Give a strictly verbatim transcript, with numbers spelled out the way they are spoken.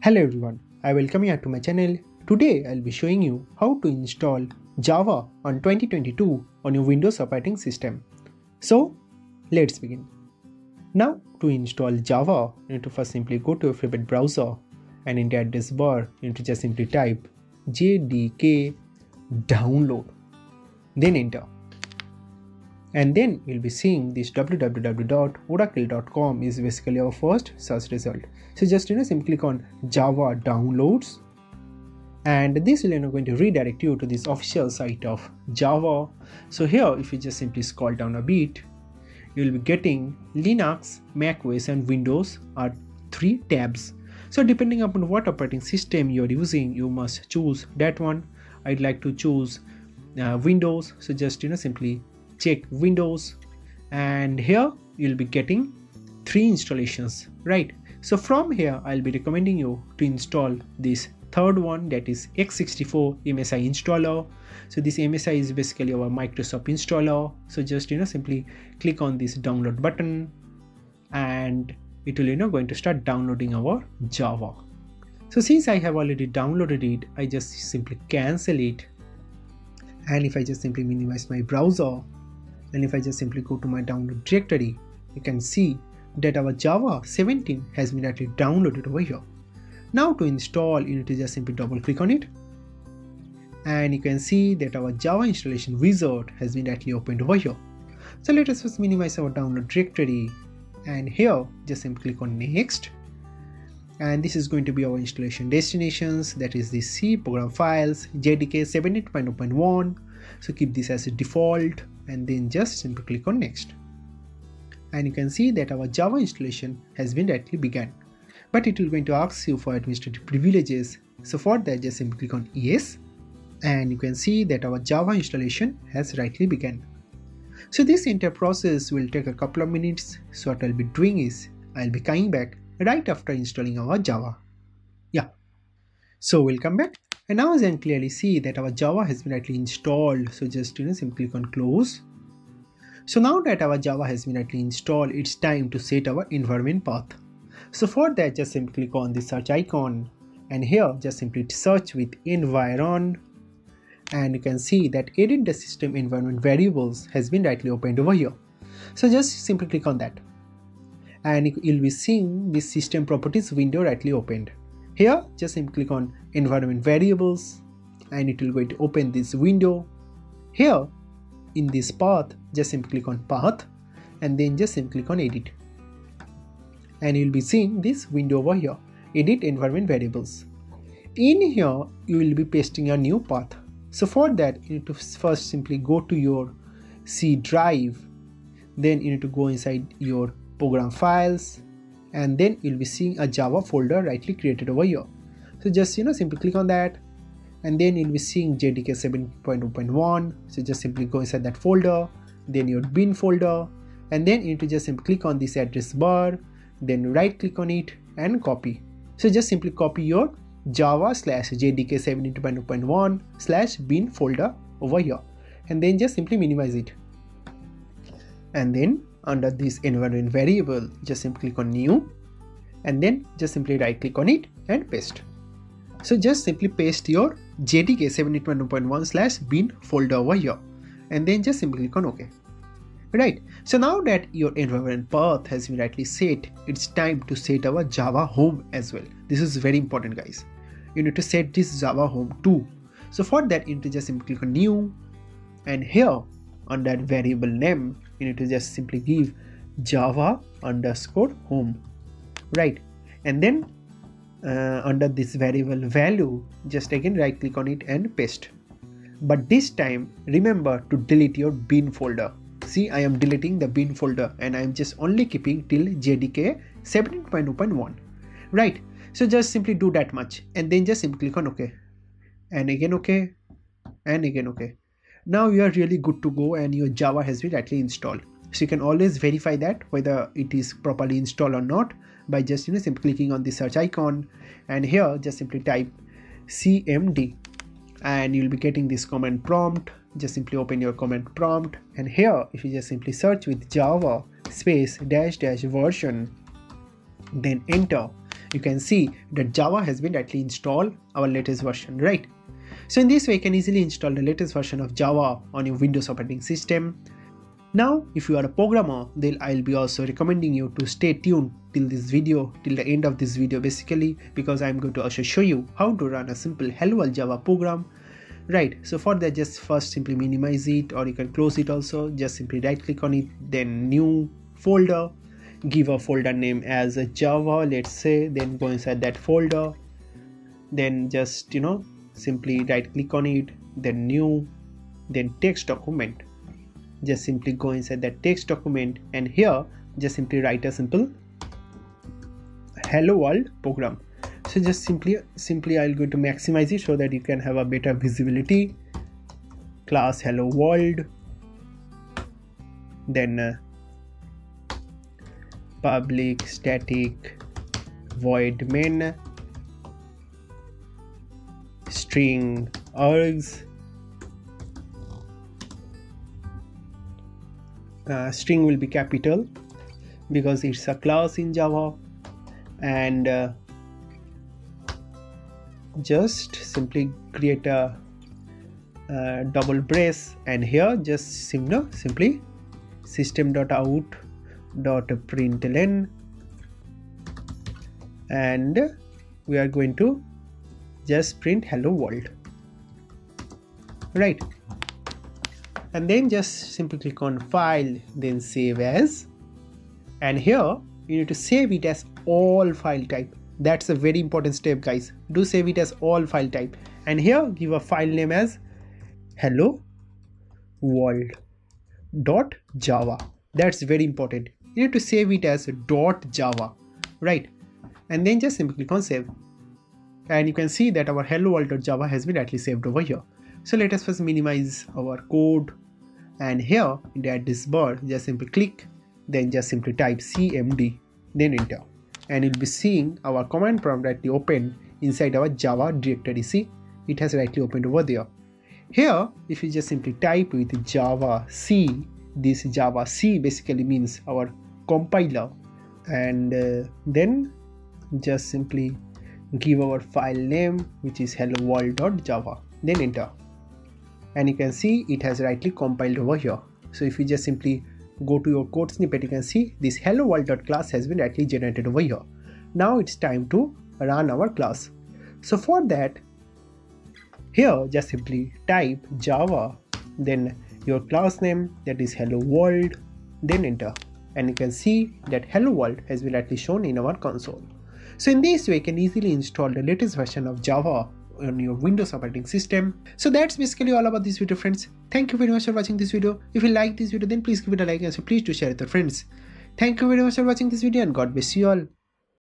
Hello everyone, I welcome you to my channel. Today I'll be showing you how to install Java on twenty twenty-two on your Windows operating system. So let's begin. Now to install Java, you need to first simply go to your favorite browser and in the address bar you need to just simply type J D K download, then enter. And then you'll be seeing this w w w dot oracle dot com is basically our first search result. So just you know simply click on Java downloads, and this will you know going to redirect you to this official site of Java. So here if you just simply scroll down a bit, you'll be getting Linux, macOS and Windows are three tabs. So depending upon what operating system you're using, you must choose that one. I'd like to choose uh, Windows, so just you know simply check Windows, and here you'll be getting three installations, right? So from here I'll be recommending you to install this third one, that is x sixty-four M S I installer. So this M S I is basically our Microsoft installer. So just you know simply click on this download button and it will you know going to start downloading our Java. So since I have already downloaded it, I just simply cancel it, and if I just simply minimize my browser, and if I just simply go to my download directory, you can see that our Java seventeen has been actually downloaded over here. Now to install, you need to just simply double click on it, and you can see that our Java installation wizard has been actually opened over here. So let us first minimize our download directory, and here just simply click on next, and this is going to be our installation destinations, that is the C program files J D K seventeen point zero point one. So keep this as a default and then just simply click on next, and you can see that our Java installation has been directly begun, but it will going to ask you for administrative privileges. So for that just simply click on yes, and you can see that our Java installation has rightly begun. So this entire process will take a couple of minutes. So what I'll be doing is I'll be coming back right after installing our Java. Yeah, so we'll come back, and now as you can clearly see that our Java has been actually installed. So just you know simply click on close. So now that our Java has been actually installed, it's time to set our environment path. So for that just simply click on the search icon, and here just simply search with environ, and you can see that edit the system environment variables has been rightly opened over here. So just simply click on that, and you'll be seeing this system properties window rightly opened. Here just simply click on environment variables, and it will going to open this window. Here in this path just simply click on path, and then just simply click on edit, and you'll be seeing this window over here, edit environment variables. In here you will be pasting a new path. So for that you need to first simply go to your C drive, then you need to go inside your program files, and then you'll be seeing a Java folder rightly created over here. So just you know simply click on that, and then you'll be seeing J D K seven point zero point one. So just simply go inside that folder, then your bin folder, and then you need to just simply click on this address bar, then right click on it and copy. So just simply copy your Java slash J D K seven point zero point one slash bin folder over here, and then just simply minimize it, and then under this environment variable just simply click on new, and then just simply right click on it and paste. So just simply paste your J D K seven point zero point one slash bin folder over here, and then just simply click on OK. Right, so now that your environment path has been rightly set, it's time to set our Java home as well. This is very important, guys. You need to set this Java home too. So for that you need to just simply click on new, and here on that variable name you need to just simply give Java underscore home, right? And then uh, under this variable value just again right click on it and paste, but this time remember to delete your bin folder. See, I am deleting the bin folder and I am just only keeping till J D K seventeen point zero point one, right? So just simply do that much, and then just simply click on OK, and again OK, and again OK. Now you are really good to go, and your Java has been actually installed. So you can always verify that whether it is properly installed or not by just you know simply clicking on the search icon, and here just simply type C M D, and you'll be getting this command prompt. Just simply open your command prompt, and here if you just simply search with Java space dash dash version, then enter, you can see that Java has been directly installed our latest version, right? So in this way you can easily install the latest version of Java on your Windows operating system. Now if you are a programmer, then I'll be also recommending you to stay tuned till this video, till the end of this video basically, because I'm going to also show you how to run a simple Helloworld Java program. Right, so for that just first simply minimize it, or you can close it also. Just simply right click on it, then new folder, give a folder name as a Java, let's say, then go inside that folder, then just you know simply right click on it, then new, then text document, just simply go inside that text document, and here just simply write a simple hello world program. So just simply simply I'll go to maximize it so that you can have a better visibility. Class hello world, then uh, public static void main string args, uh, string will be capital because it's a class in Java, and uh, just simply create a uh, double brace, and here just simply simply system.out.println, and we are going to just print hello world, right? And then just simply click on file, then save as, and here you need to save it as all file type. That's a very important step, guys. Do save it as all file type, and here give a file name as hello world dot java. That's very important. You need to save it as dot java, right? And then just simply click on save, and you can see that our hello world dot java has been actually saved over here. So let us first minimize our code, and here in the address bar just simply click, then just simply type cmd, then enter, and you'll be seeing our command prompt rightly open inside our Java directory. See, it has rightly opened over there. Here if you just simply type with Java C, this Java C basically means our compiler, and uh, then just simply give our file name, which is hello world dot java, then enter, and you can see it has rightly compiled over here. So if you just simply go to your code snippet, you can see this hello world dot class has been actually generated over here. Now it's time to run our class. So for that, here just simply type Java, then your class name, that is hello world, then enter, and you can see that hello world has been actually shown in our console. So in this way you can easily install the latest version of Java on your Windows operating system. So that's basically all about this video, friends. Thank you very much for watching this video. If you like this video, then please give it a like, and so please do share it with your friends. Thank you very much for watching this video, and God bless you all.